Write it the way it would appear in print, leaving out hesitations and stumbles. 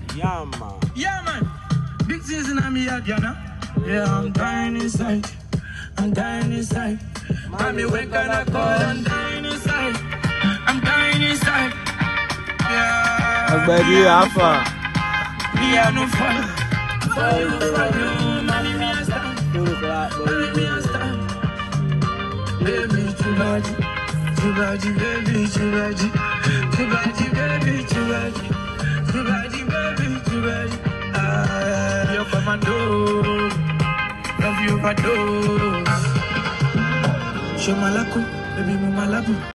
Yeah, man. Yeah, man. Big season on me yard, you know. Yeah, I'm dying inside. I'm dying inside. Mommy, when can I call? I'm dying inside. I'm dying inside. Yeah. Egbedi Alpha. Me are no fun. For you, money me a stand. Money me a stand. Baby, too bad. Too bad, baby, too bad. Too bad, baby, too bad. Too bad, baby, too bad. You're commando. Love you, overdose. Show malaku, baby, mo malabu.